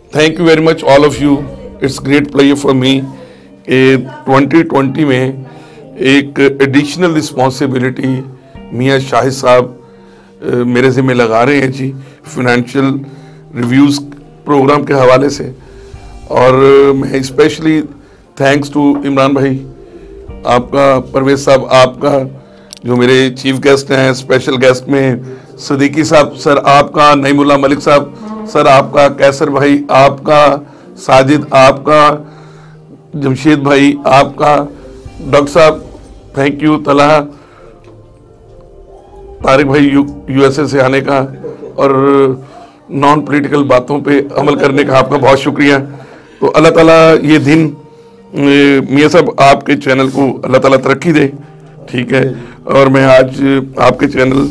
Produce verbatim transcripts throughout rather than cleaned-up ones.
Thank you very much all of you. It's great pleasure for me कि twenty twenty में एक additional responsibility मियाँ शाहिद साहब मेरे ज़िम्मे लगा रहे हैं जी, फाइनेंशियल रिव्यूज़ प्रोग्राम के हवाले से। और मैं स्पेशली थैंक्स टू इमरान भाई आपका, परवेज साहब आपका, जो मेरे चीफ गेस्ट हैं, स्पेशल गेस्ट में सदीकी साहब सर आपका, नईमुल्ला मलिक साहब सर आपका, कैसर भाई आपका, साजिद आपका, जमशेद भाई आपका, डॉक्टर साहब थैंक यू, तलहा, तारिक भाई यू यूएसए से आने का और नॉन पॉलिटिकल बातों पे अमल करने का आपका बहुत शुक्रिया। तो अल्लाह ताला ये दिन मियाँ साहब आपके चैनल को अल्लाह ताला तरक्की दे, ठीक है। और मैं आज आपके चैनल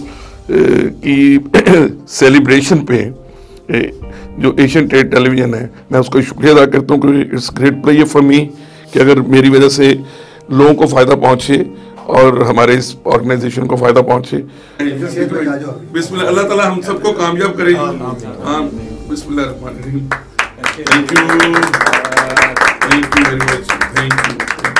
की सेलिब्रेशन पे जो एशियन ट्रेड टेलीविज़न है, मैं उसका शुक्रिया अदा करता हूँ कि it's great pleasure for me कि अगर मेरी वजह से लोगों को फ़ायदा पहुँचे और हमारे इस ऑर्गेनाइजेशन को फ़ायदा पहुँचे। बिस्मिल्लाह, अल्लाह ताला हम सबको कामयाब करे। हाँ, बिस्मिल्लाह रहमान रहीम। Thank you, thank you very much, thank you,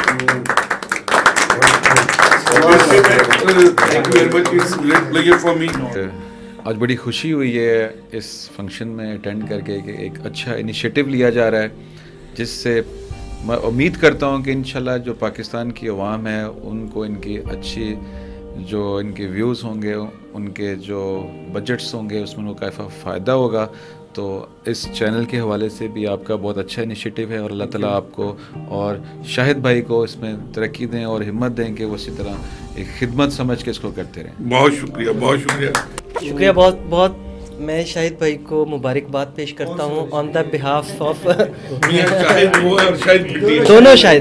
thank you very much, it's great pleasure for me. आज बड़ी खुशी हुई है इस फंक्शन में अटेंड करके कि एक अच्छा इनिशिएटिव लिया जा रहा है, जिससे मैं उम्मीद करता हूं कि इंशाल्लाह जो पाकिस्तान की अवाम है उनको इनकी अच्छी जो इनके व्यूज़ होंगे, उनके जो बजट्स होंगे, उसमें उनको काफ़ी फ़ायदा होगा। तो इस चैनल के हवाले से भी आपका बहुत अच्छा इनिशिएटिव है और अल्लाह ताला आपको और शाहिद भाई को इसमें तरक्की दें और हिम्मत दें कि वो इसी तरह एक खिदमत समझ के इसको करते रहें। बहुत शुक्रिया, बहुत शुक्रिया, शुक्रिया बहुत बहुत। मैं शाहिद भाई को मुबारकबाद पेश करता हूँ ऑन द बिहाफ ऑफ दोनों शाहिद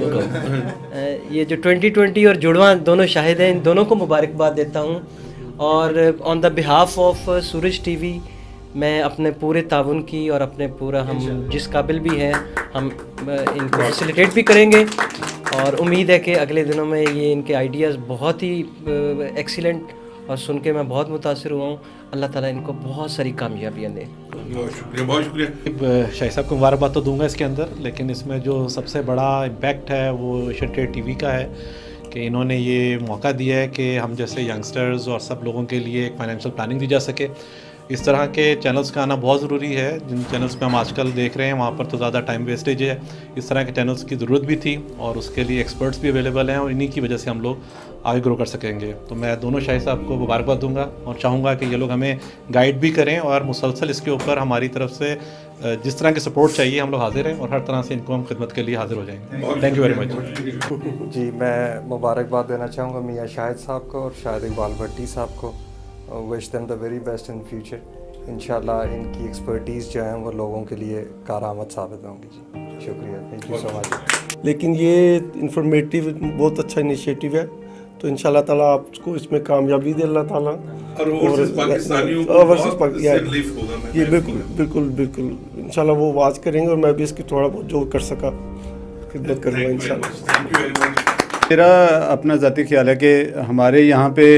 को। ये जो ट्वेंटी ट्वेंटी और जुड़वा दोनों शाहिद हैं, इन दोनों को मुबारकबाद देता हूँ। और on the behalf of Suraj TV मैं अपने पूरे ताउन की और अपने पूरा हम जिस काबिल भी हैं हम इनको फैसिलिटेट भी करेंगे। और उम्मीद है कि अगले दिनों में ये इनके आइडियाज़ बहुत ही एक्सीलेंट और सुन के मैं बहुत मुतासिर हुआ हूँ। अल्लाह ताला इनको बहुत सारी कामयाबियाँ दे। बहुत शुक्रिया, बहुत शुक्रिया। शाहिद साहब को मुबारकबाद तो दूंगा इसके अंदर, लेकिन इसमें जो सबसे बड़ा इम्पैक्ट है वो एशियन ट्रेड टीवी का है कि इन्होंने ये मौका दिया है कि हम जैसे यंगस्टर्स और सब लोगों के लिए एक फाइनेंशियल प्लानिंग दी जा सके। इस तरह के चैनल्स का आना बहुत ज़रूरी है। जिन चैनल्स पे हम आजकल देख रहे हैं वहाँ पर तो ज़्यादा टाइम वेस्टेज है। इस तरह के चैनल्स की ज़रूरत भी थी और उसके लिए एक्सपर्ट्स भी अवेलेबल हैं और इन्हीं की वजह से हम लोग आगे ग्रो कर सकेंगे। तो मैं दोनों शाहिद साहब को मुबारकबाद दूंगा और चाहूँगा कि ये लोग हमें गाइड भी करें और मुसलसल इसके ऊपर हमारी तरफ से जिस तरह की सपोर्ट चाहिए हम लोग हाजिर हैं और हर तरह से इनको हम खिदमत के लिए हाजिर हो जाएंगे। Thank you very much. जी, मैं मुबारकबाद देना चाहूँगा मियाँ शाहिद साहब को और शाहिद इकबाल भट्टी साहब को। Wish them the very best in future. इंशाल्लाह इनकी एक्सपर्टीज़ जो हैं वो लोगों के लिए कारआमद साबित होंगी। जी शुक्रिया, थैंक यू सो मच। लेकिन ये इंफॉर्मेटिव बहुत अच्छा इनिशिएटिव है, तो इंशाल्लाह ताला आपको इसमें कामयाबी दे अल्लाह ताला। और पाकिस्तानियों को बहुत रिलीफ होगा। ये बिल्कुल बिल्कुल बिल्कुल इंशाल्लाह वो आवाज़ करेंगे और मैं भी इसकी थोड़ा बहुत जो कर सका खिदमत करूँगा इंशाल्लाह। मेरा अपना ज़ाती ख्याल है कि हमारे यहाँ पे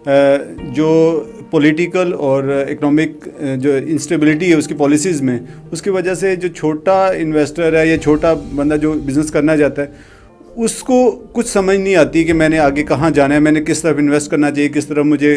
जो पॉलिटिकल और इकोनॉमिक जो इंस्टेबिलिटी है उसकी पॉलिसीज़ में, उसकी वजह से जो छोटा इन्वेस्टर है या छोटा बंदा जो बिज़नेस करना चाहता है उसको कुछ समझ नहीं आती कि मैंने आगे कहाँ जाना है, मैंने किस तरफ इन्वेस्ट करना चाहिए, किस तरफ मुझे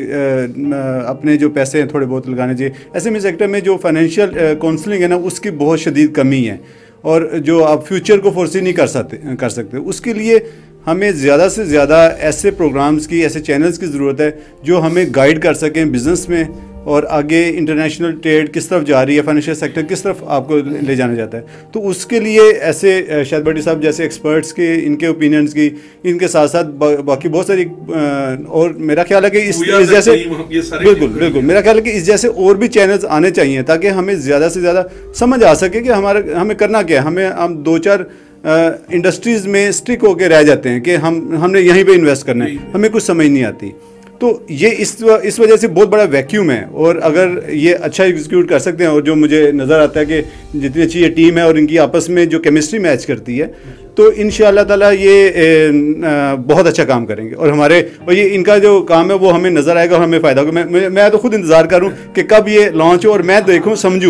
अपने जो पैसे हैं थोड़े बहुत लगाने चाहिए। एसएमई सेक्टर में जो फाइनेंशियल काउंसलिंग है ना, उसकी बहुत शदीद कमी है और जो आप फ्यूचर को फोर्सी नहीं कर सकते कर सकते उसके लिए हमें ज़्यादा से ज़्यादा ऐसे प्रोग्राम्स की, ऐसे चैनल्स की ज़रूरत है जो हमें गाइड कर सकें बिज़नेस में और आगे इंटरनेशनल ट्रेड किस तरफ जा रही है, फाइनेंशियल सेक्टर किस तरफ आपको ले जाना चाहता है। तो उसके लिए ऐसे शाहिद भट्टी साहब जैसे एक्सपर्ट्स के, इनके ओपिनियंस की, इनके साथ साथ बा, बाकी बहुत सारी और मेरा ख्याल है कि इस, इस जैसे बिल्कुल बिल्कुल मेरा ख्याल है कि इस जैसे और भी चैनल्स आने चाहिए ताकि हमें ज़्यादा से ज़्यादा समझ आ सके कि हमारा हमें करना क्या है। हमें हम दो चार इंडस्ट्रीज़ में स्टिक होकर रह जाते हैं कि हम हमने यहीं पे इन्वेस्ट करना है, हमें कुछ समझ नहीं आती। तो ये इस इस वजह से बहुत बड़ा वैक्यूम है और अगर ये अच्छा एग्जीक्यूट कर सकते हैं और जो मुझे नज़र आता है कि जितनी अच्छी ये टीम है और इनकी आपस में जो केमिस्ट्री मैच करती है, तो इंशाअल्लाह ताला ये ए, न, बहुत अच्छा काम करेंगे और हमारे और ये इनका जो काम है वो हमें नज़र आएगा और हमें फ़ायदा होगा। मैं मैं तो खुद इंतज़ार करूँ कि कब ये लॉन्च हो और मैं देखूँ समझूँ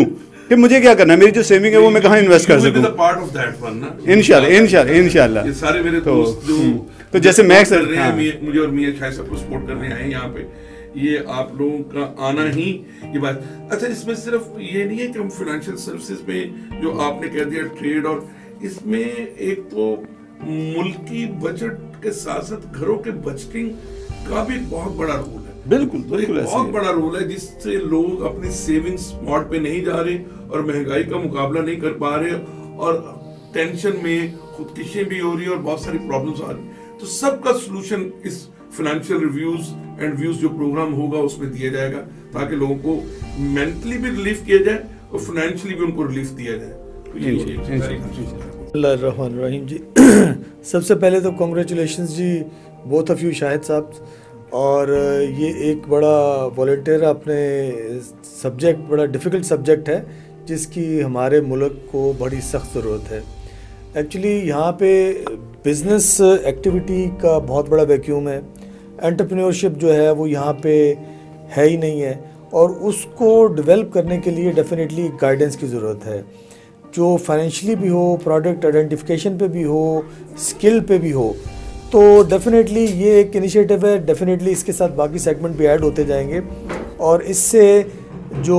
कि मुझे क्या करना है, मेरी जो सेविंग है वो मैं कहाँ इन्वेस्ट कर सकूँ। पार्ट ऑफ दैट वन ना, इंशाल्लाह इंशाल्लाह इंशाल्लाह। ये सारे मेरे दोस्त जो तो जैसे मैं कर रहे हैं, मुझे और मियां शाहिद साहब को सपोर्ट करने आए हैं यहाँ पे, ये आप लोगों का आना ही ये बात। अच्छा, इसमें सिर्फ ये नहीं है कि हम फाइनेंशियल सर्विसेज में जो आपने कह दिया ट्रेड, और इसमें एक तो मुल्की बजट के साथ साथ घरों के बजटिंग का भी एक बहुत बड़ा रोल है। बिल्कुल तो एक बिल्कुल बहुत बड़ा रोल है जिससे लोग अपनी सेविंग्स मोड पे नहीं जा रहे और महंगाई का मुकाबला नहीं कर पा रहे और टेंशन में खुदकुशी भी हो रही है और बहुत सारी प्रॉब्लम्स आ रही है। तो सबका सोल्यूशन इस फाइनेंशियल रिव्यूज एंड व्यूज जो प्रोग्राम होगा उसमें दिया जाएगा, ताकि लोगों को मेंटली भी रिलीफ किया जाए और फाइनेंशियली भी उनको रिलीफ दिया जाए। तो ये रहीम जी, सबसे पहले तो कॉन्ग्रेचुलेशंस जी बोथ ऑफ यू शाहिद साहब, और ये एक बड़ा वॉलंटियर अपने सब्जेक्ट, बड़ा डिफ़िकल्ट सब्जेक्ट है जिसकी हमारे मुल्क को बड़ी सख्त ज़रूरत है। एक्चुअली यहाँ पे बिज़नेस एक्टिविटी का बहुत बड़ा वैक्यूम है, एंटरप्रेन्योरशिप जो है वो यहाँ पे है ही नहीं है, और उसको डेवलप करने के लिए डेफिनेटली गाइडेंस की ज़रूरत है, जो फाइनेंशियली भी हो, प्रोडक्ट आइडेंटिफिकेशन पे भी हो, स्किल पे भी हो। तो डेफिनेटली ये एक इनिशिएटिव है, डेफिनेटली इसके साथ बाकी सेगमेंट भी ऐड होते जाएंगे, और इससे जो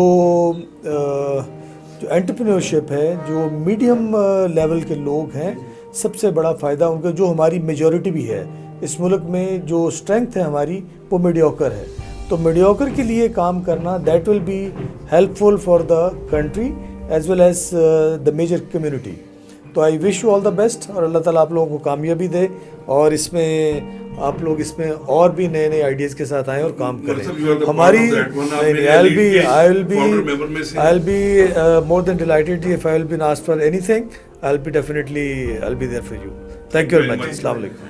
जो एंटरप्रेन्योरशिप है, जो मीडियम लेवल के लोग हैं, सबसे बड़ा फ़ायदा उनका, जो हमारी मेजॉरिटी भी है इस मुल्क में, जो स्ट्रेंथ है हमारी वो मीडियोकर है। तो मीडियोकर के लिए काम करना, that will be helpful for the country as well as the major community. तो I wish you all the best, और अल्लाह ताला आप लोगों को कामयाबी दे, और इसमें आप लोग इसमें और भी नए नए आइडियाज़ के साथ आएँ और काम करें। हमारी I will be I will be I will be more than delighted if I will be asked for anything, I will be definitely I will be there for you. Thank you very much. अस्सलाम वालेकुम।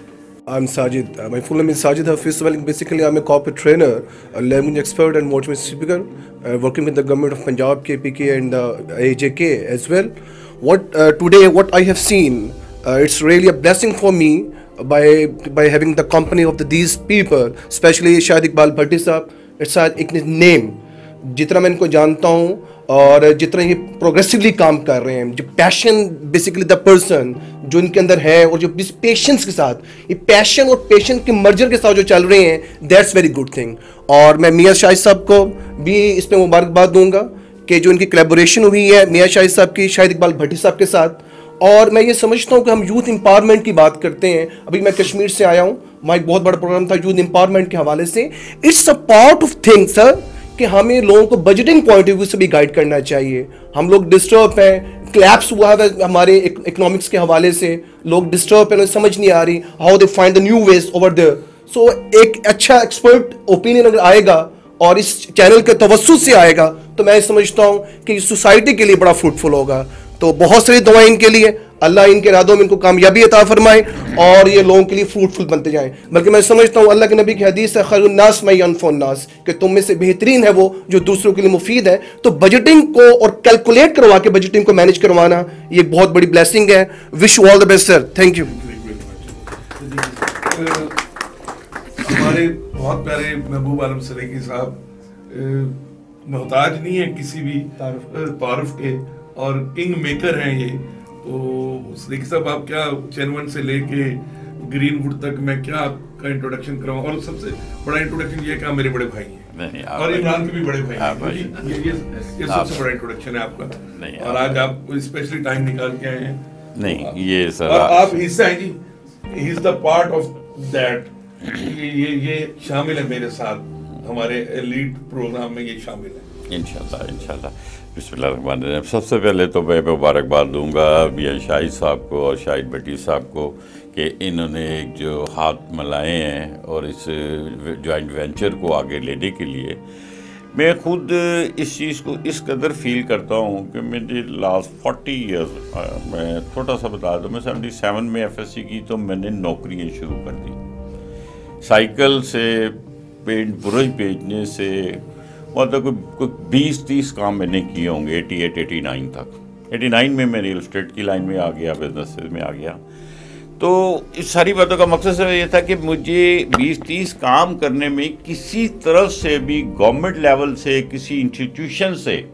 I'm Sajid. Uh, my full name is Sajid Hafiz. Well, basically, I'm a corporate trainer, a language expert, and motivational speaker, uh, working with the government of Punjab, K P K, and uh, A J K as well. What uh, today, what I have seen, uh, it's really a blessing for me by by having the company of the, these people, especially Shahid Iqbal Bhatti Sahab. It's a name. जितना मैं इनको जानता हूँ और जितना ये progressively काम कर रहे हैं, जो पैशन बेसिकली द पर्सन जो इनके अंदर है, और जो इस पेशेंस के साथ, ये पैशन और पेशेंस के मर्जर के साथ जो चल रहे हैं, दैट्स वेरी गुड थिंग। और मैं मियां शाहिद साहब को भी इसमें मुबारकबाद दूंगा कि जो इनकी कोलैबोरेशन हुई है मियां शाहिद साहब की शाहिद इकबाल भट्टी साहब के साथ। और मैं ये समझता हूँ कि हम यूथ एम्पावरमेंट की बात करते हैं, अभी मैं कश्मीर से आया हूँ, हमारा एक बहुत बड़ा प्रोग्राम था यूथ एम्पावरमेंट के हवाले से। It's a part of thing sir कि हमें लोगों को बजटिंग पॉइंट ऑफ व्यू से भी गाइड करना चाहिए। हम लोग डिस्टर्ब हैं, क्लैप्स हुआ है हमारे इकोनॉमिक्स के हवाले से, लोग डिस्टर्ब हैं, समझ नहीं आ रही how they find the new ways over there. So एक अच्छा एक्सपर्ट ओपिनियन अगर आएगा और इस चैनल के तवज्जुह से आएगा, तो मैं समझता हूँ कि सोसाइटी के लिए बड़ा फ्रूटफुल होगा। तो बहुत सारी दुआएं इनके लिए, अल्लाह इनके इरादों में इनको कामयाबी अता फरमाए और ये लोगों के लिए फ्रूटफुल बनते जाएं। बल्कि मैं समझता हूँ अल्लाह के नबी की हदीस है खैरुन नास मै यनफउन नास, कि तुम में से बेहतरीन है वो जो दूसरों के लिए मुफीद है। तो बजटिंग को और कैलकुलेट करवा के बजटिंग को मैनेज करवाना ये बहुत बड़ी ब्लेसिंग है। Wish you all the best sir, thank you. हमारे बहुत प्यारे महबूब आलम सलेकी साहब मोहताज नहीं है किसी भी तारुफ के, और किंग मेकर हैं ये। तो सलेकी साहब, आप क्या चैनवन से लेके ग्रीनवुड तक मैं क्या आपका इंट्रोडक्शन कराऊं, और सबसे बड़ा इंट्रोडक्शन ये कि मेरे बड़े भाई हैं और इमरान के भी बड़े भाई हैं। ये ये ये सबसे बड़ा इंट्रोडक्शन है आपका, और आज आप स्पेशली टाइम निकाल के आए हैं। नहीं ये सर, और आप हिस्सा हैं जी, he is the part of that. ये ये ये शामिल है मेरे साथ, हमारे लीड प्रोग्राम में ये शामिल है इंशाल्लाह इंशाल्लाह। बिस्मिल्लाहिर्रहमानिर्रहीम। सबसे पहले तो मैं मुबारकबाद दूंगा मियां शाहिद साहब को और शाहिद भट्टी साहब को कि इन्होंने एक जो हाथ मिलाए हैं और इस जॉइंट वेंचर को आगे लेने के लिए। मैं खुद इस चीज़ को इस कदर फील करता हूँ कि मैंने लास्ट फोर्टी ईयर्स, मैं छोटा सा बता दूँ, मैं सेवेंटी सेवन में एफ एस सी की तो मैंने नौकरियाँ शुरू कर दी। साइकिल से पेंट ब्रश बेचने से, मतलब कोई कोई बीस तीस काम मैंने किए होंगे एटी एट एटी नाइन तक। एटी नाइन में मैं रियल इस्टेट की लाइन में आ गया, बिजनेस में आ गया। तो इस सारी बातों का मकसद सिर्फ ये था कि मुझे बीस तीस काम करने में किसी तरफ से भी गवर्नमेंट लेवल से, किसी इंस्टीट्यूशन से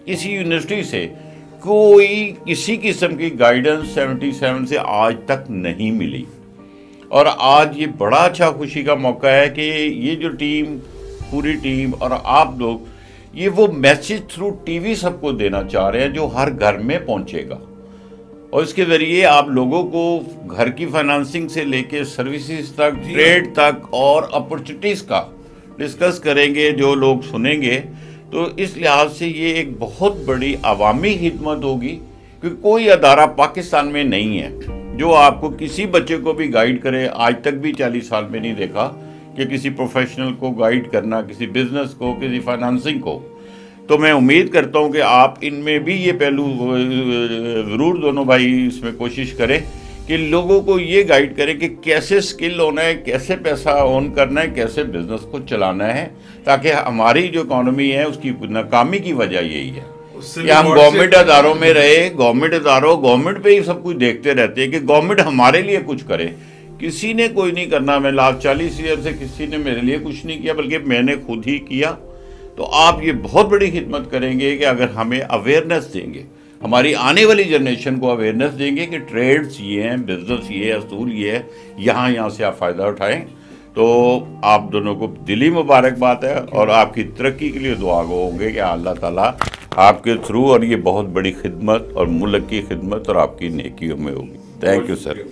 इसी यूनिवर्सिटी से कोई किसी किस्म की गाइडेंस सतहत्तर से आज तक नहीं मिली। और आज ये बड़ा अच्छा खुशी का मौका है कि ये जो टीम, पूरी टीम और आप लोग ये वो मैसेज थ्रू टीवी सबको देना चाह रहे हैं जो हर घर में पहुंचेगा, और इसके ज़रिए आप लोगों को घर की फाइनेंसिंग से लेके सर्विसेज तक, ट्रेड तक और अपॉर्चुनिटीज़ का डिस्कस करेंगे जो लोग सुनेंगे। तो इस लिहाज से ये एक बहुत बड़ी अवामी खिदमत होगी, क्योंकि कोई अदारा पाकिस्तान में नहीं है जो आपको किसी बच्चे को भी गाइड करे। आज तक भी चालीस साल में नहीं देखा कि किसी प्रोफेशनल को गाइड करना, किसी बिजनेस को, किसी फाइनेंसिंग को। तो मैं उम्मीद करता हूं कि आप इनमें भी ये पहलू ज़रूर दोनों भाई इसमें कोशिश करें कि लोगों को ये गाइड करें कि कैसे स्किल होना है, कैसे पैसा ऑन करना है, कैसे बिजनेस को चलाना है, ताकि हमारी जो इकॉनमी है उसकी नाकामी की वजह यही है कि हम गवर्नमेंट अदारों में रहे, गवर्नमेंट अदारों गवर्नमेंट पे ही सब कुछ देखते रहते हैं कि गवर्नमेंट हमारे लिए कुछ करे। किसी ने कोई नहीं करना। मैं लास्ट चालीस ईयर से किसी ने मेरे लिए कुछ नहीं किया, बल्कि मैंने खुद ही किया। तो आप ये बहुत बड़ी खिदमत करेंगे कि अगर हमें अवेयरनेस देंगे, हमारी आने वाली जनरेशन को अवेयरनेस देंगे कि ट्रेड्स ये हैं, बिजनेस ये है, असूल ये है, यहाँ यहाँ से आप फ़ायदा उठाएं। तो आप दोनों को दिली मुबारकबाद है और आपकी तरक्की के लिए दुआ गो होंगे कि अल्लाह ताला आपके थ्रू, और ये बहुत बड़ी खिदमत और मुल्क की खिदमत और आपकी नेकियों में होगी। Thank you sir.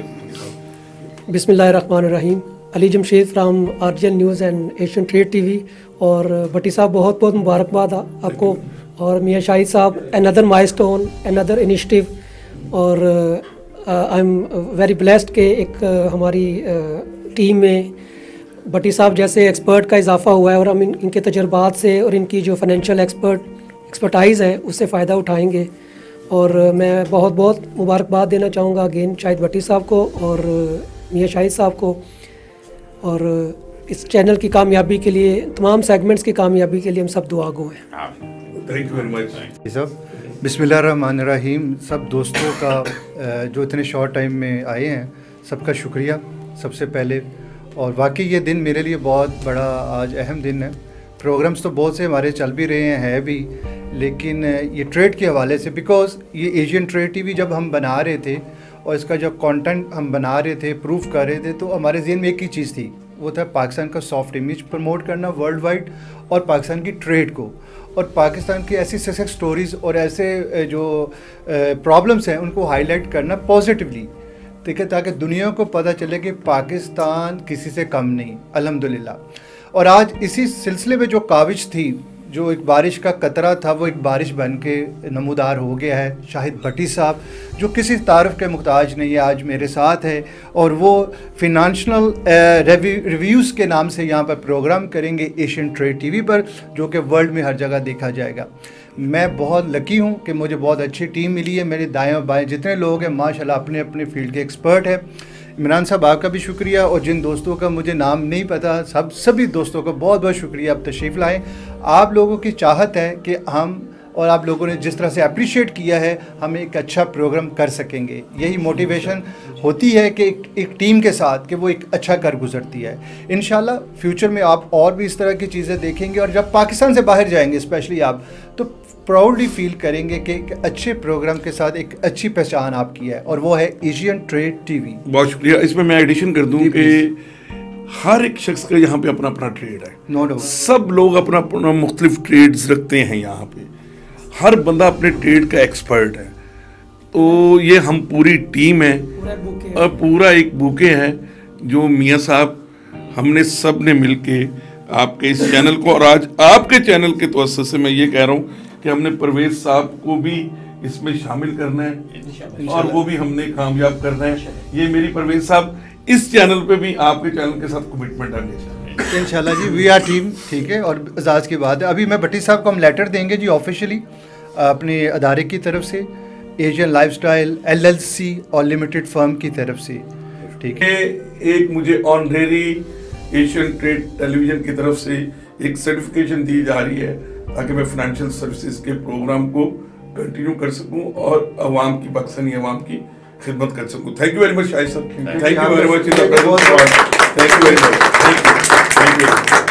बिस्मिल्लाहिर्रहमानिर्रहीम। Ali Jamshed from RGN news and Asian trade TV. और भट्टी साहब बहुत बहुत मुबारकबाद आपको, और मियाँ शाहिद साहब अनदर माइलस्टोन, अनदर इनिशिएटिव। और आई एम वेरी ब्लेस्ड कि एक uh, हमारी टीम uh, में भट्टी साहब जैसे एक्सपर्ट का इजाफा हुआ है, और हम इन, इनके तजर्बात से और इनकी जो फाइनेंशियल एक्सपर्ट एक्सपर्टाइज़ है उससे फ़ायदा उठाएंगे। और uh, मैं बहुत बहुत मुबारकबाद देना चाहूँगा अगेन शाहिद भट्टी साहब को और uh, मियाँ शाहिद साहब को, और uh, इस चैनल की कामयाबी के लिए, तमाम सेगमेंट्स की कामयाबी के लिए हम सब दुआ गो हैं। थैंक यू वेरी मच सब। बिस्मिल्लाहिर्रहमानिर्रहीम। सब दोस्तों का जो इतने शॉर्ट टाइम में आए हैं, सबका शुक्रिया सबसे पहले। और वाकई ये दिन मेरे लिए बहुत बड़ा आज अहम दिन है। प्रोग्राम्स तो बहुत से हमारे चल भी रहे हैं है भी, लेकिन ये ट्रेड के हवाले से, बिकॉज़ ये एशियन ट्रेड टीवी जब हम बना रहे थे और इसका जो कंटेंट हम बना रहे थे, प्रूफ कर रहे थे, तो हमारे ज़हन में एक ही चीज़ थी, वो था पाकिस्तान का सॉफ्ट इमेज प्रमोट करना वर्ल्ड वाइड, और पाकिस्तान की ट्रेड को, और पाकिस्तान की ऐसी सक्सेस स्टोरीज़ और ऐसे जो प्रॉब्लम्स हैं उनको हाईलाइट करना पॉजिटिवली, ठीक है, ताकि दुनिया को पता चले कि पाकिस्तान किसी से कम नहीं, अल्हम्दुलिल्लाह। और आज इसी सिलसिले में जो काविश थी, जो एक बारिश का कतरा था, वो एक बारिश बन के नमूदार हो गया है। शाहिद भट्टी साहब जो किसी तारीफ़ के मुहताज नहीं है, आज मेरे साथ है, और वो फिनंशियल रिव्यूज़ के नाम से यहाँ पर प्रोग्राम करेंगे एशियन ट्रेड टीवी पर, जो कि वर्ल्ड में हर जगह देखा जाएगा। मैं बहुत लकी हूँ कि मुझे बहुत अच्छी टीम मिली है। मेरे दाएँ बाएँ जितने लोग हैं माशाल्लाह अपने अपने फील्ड के एक्सपर्ट हैं। इमरान साहब आपका भी शुक्रिया, और जिन दोस्तों का मुझे नाम नहीं पता, सब सभी दोस्तों का बहुत बहुत शुक्रिया। आप तशरीफ़ लाएँ। आप लोगों की चाहत है कि हम, और आप लोगों ने जिस तरह से अप्रिशिएट किया है, हम एक अच्छा प्रोग्राम कर सकेंगे। यही मोटिवेशन होती है कि एक, एक टीम के साथ कि वो एक अच्छा कर गुजरती है। इंशाल्लाह फ्यूचर में आप और भी इस तरह की चीज़ें देखेंगे, और जब पाकिस्तान से बाहर जाएंगे स्पेशली आप, तो प्राउडली फील करेंगे कि एक अच्छे प्रोग्राम के साथ एक अच्छी पहचान आपकी है, और वो है एशियन ट्रेड टीवी। बहुत शुक्रिया। इसमें मैं एडिशन कर दूं कि हर एक शख्स का यहाँ पे अपना अपना ट्रेड है। No doubt. सब लोग अपना अपना मुख्तलिफ ट्रेड्स रखते हैं यहाँ पे, हर बंदा अपने ट्रेड का एक्सपर्ट है। तो ये हम पूरी टीम है और पूरा एक बुके है जो मियाँ साहब हमने सब ने मिल के आपके इस चैनल को, और आज आपके चैनल के तवज्जो से मैं ये कह रहा हूँ कि हमने परवेज साहब को भी इसमें शामिल करना है और वो भी हमने कामयाब करना है। ये मेरी परवेज साहब इस चैनल पे भी आपके चैनल के साथ कमिटमेंट है इंशाल्लाह जी। वी आर टीम, ठीक है। और एजाज की बात है, अभी मैं भट्टी साहब को हम लेटर देंगे जी ऑफिशियली अपने अदारे की तरफ से, एशियन लाइफस्टाइल एलएलसी और लिमिटेड फर्म की तरफ से, ठीक है। एक मुझे ऑनरेरी एशियन ट्रेड टेलीविजन की तरफ से एक सर्टिफिकेशन दी जा रही है ताकि मैं फाइनेंशियल सर्विसेज के प्रोग्राम को कंटिन्यू कर सकूं और अवाम की, पाकिस्तानी अवाम की खिदमत कर सकूं। Thank you very much Shahid साहब, thank you very much, thank you very much, thank you.